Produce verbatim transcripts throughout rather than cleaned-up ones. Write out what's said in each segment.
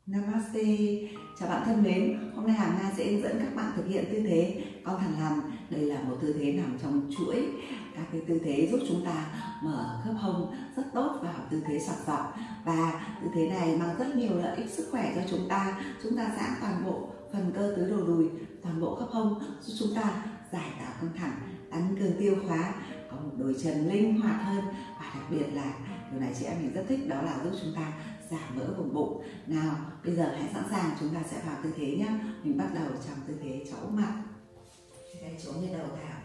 Namaste, chào bạn thân mến. Hôm nay Hằng Nga sẽ hướng dẫn các bạn thực hiện tư thế con thằn lằn. Đây là một tư thế nằm trong chuỗi các cái tư thế giúp chúng ta mở khớp hông rất tốt vào tư thế sọc dọc, và tư thế này mang rất nhiều lợi ích sức khỏe cho chúng ta. Chúng ta giãn toàn bộ phần cơ tứ đầu đùi, toàn bộ khớp hông, giúp chúng ta giải tỏa căng thẳng, tăng cường tiêu hóa, có một đôi chân linh hoạt hơn, và đặc biệt là điều này chị em mình rất thích, đó là giúp chúng ta giảm mỡ vùng bụng. Nào, bây giờ hãy sẵn sàng, chúng ta sẽ vào tư thế nhé. Mình bắt đầu trong tư thế chõ mặt. Tay chống lên đầu thẳng,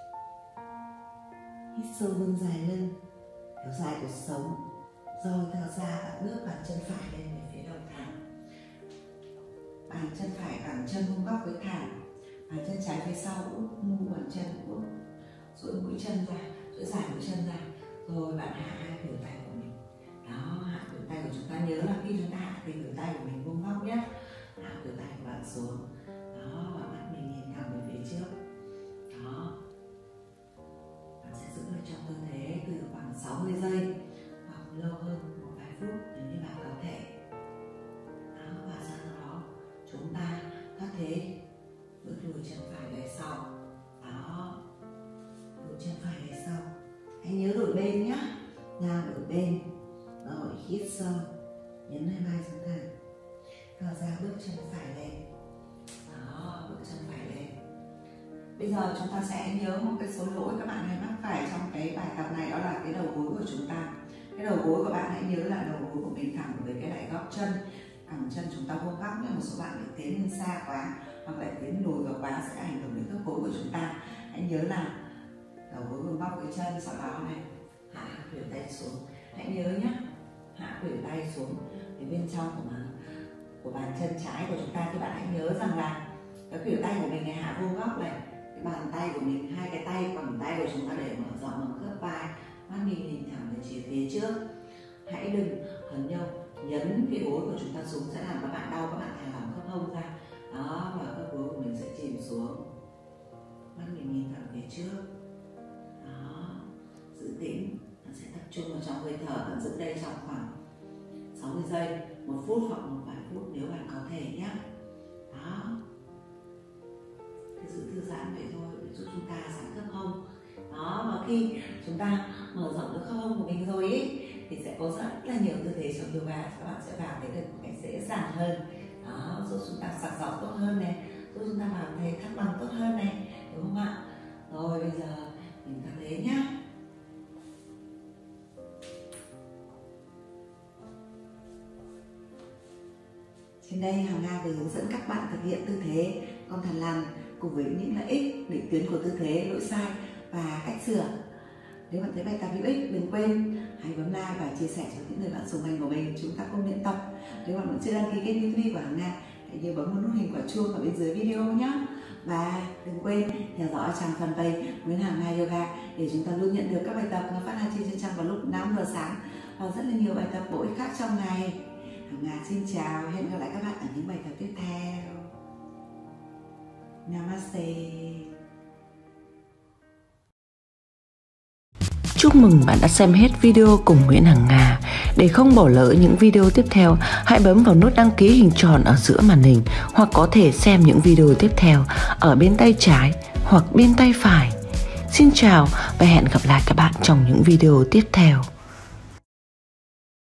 hít sâu vươn dài lưng, kéo dài cuộc sống, rồi thở ra và bước bàn chân phải lên về phía đầu thẳng. Bàn chân phải cẳng chân vuông góc với thẳng, bàn chân trái phía sau úp mu bàn chân úp, duỗi mũi chân ra, duỗi dài mũi chân ra, rồi bạn hạ hai khuỷu tay của mình. Đó, hạ khuỷu tay của chúng ta, nhớ là khi chúng ta hạ thì khuỷu tay của mình vuông góc nhé. Hạ khuỷu tay của bạn xuống. Đó, và mắt mình nhìn thẳng về phía trước. Đó, bạn sẽ giữ được trong tư thế từ khoảng sáu mươi giây hoặc lâu hơn một vài phút nếu như bạn có thể. Đó, và sau đó chúng ta có thể bước lùi chân phải về sau. Đó, lùi chân phải về sau. Hãy nhớ đổi bên nhé. Nào, đổi bên. Rồi hít sâu, nhấn hai vai xuống thẳng, thở ra bước chân phải lên. Đó, bước chân phải lên. Bây giờ chúng ta sẽ nhớ một cái số lỗi các bạn hay mắc phải trong cái bài tập này, đó là cái đầu gối của chúng ta. Cái đầu gối của bạn hãy nhớ là đầu gối của mình thẳng với cái lại góc chân, cẳng chân chúng ta vuông góc nhé. Một số bạn bị tiến lên xa quá hoặc là tiến lùi vào quá sẽ ảnh hưởng đến khớp gối của chúng ta. Hãy nhớ là đầu gối vuông góc với chân, sau đó này hạ khuỷu tay xuống. Hãy nhớ nhé, hạ khuỷu tay xuống đến bên trong của bàn, của bàn chân trái của chúng ta, thì bạn hãy nhớ rằng là cái khuỷu tay của mình này hạ vuông góc này, cái bàn tay của mình, hai cái tay bằng tay của chúng ta để mở rộng bằng khớp vai, mắt mình nhìn thẳng về phía phía trước. Hãy đừng hấn nhau, nhấn cái gối của chúng ta xuống sẽ làm các bạn đau, các bạn thả lỏng khớp hông ra. Đó, và khớp gối của mình sẽ chìm xuống, mắt mình nhìn thẳng phía trước. Đó, giữ tĩnh, bạn sẽ tập trung vào trong hơi thở, bạn giữ đây trong khoảng sáu mươi giây, một phút hoặc một vài phút nếu bạn có thể nhé. Đó, cứ giữ thư giãn vậy thôi để giúp chúng ta giãn khớp hông. Đó, và khi chúng ta mở rộng được khớp hông của mình rồi ý, thì sẽ có rất là nhiều tư thế trong yoga, các bạn sẽ vào thấy được một cách dễ dàng hơn. Đó, giúp chúng ta sạc dọc tốt hơn này, giúp chúng ta vào thấy thăng bằng tốt hơn này, đúng không ạ? Rồi bây giờ mình tập thế nhá. Trên đây Hằng Nga vừa hướng dẫn các bạn thực hiện tư thế con thằn lằn cùng với những lợi ích, định tuyến của tư thế, lỗi sai và cách sửa. Nếu bạn thấy bài tập hữu ích, đừng quên hãy bấm like và chia sẻ cho những người bạn xung quanh của mình. Chúng ta cùng luyện tập. Nếu bạn vẫn chưa đăng ký kênh YouTube của Hằng Nga, hãy nhớ bấm vào nút hình quả chuông ở bên dưới video nhé. Và đừng quên theo dõi trang fanpage Nguyễn Hằng Nga Yoga để chúng ta luôn nhận được các bài tập nó phát hành trên trang vào lúc năm giờ sáng và rất là nhiều bài tập bổ ích khác trong ngày. Hằng Nga xin chào, hẹn gặp lại các bạn ở những bài tập tiếp theo. Namaste. Chúc mừng bạn đã xem hết video cùng Nguyễn Hằng Nga. Để không bỏ lỡ những video tiếp theo, hãy bấm vào nút đăng ký hình tròn ở giữa màn hình, hoặc có thể xem những video tiếp theo ở bên tay trái hoặc bên tay phải. Xin chào và hẹn gặp lại các bạn trong những video tiếp theo.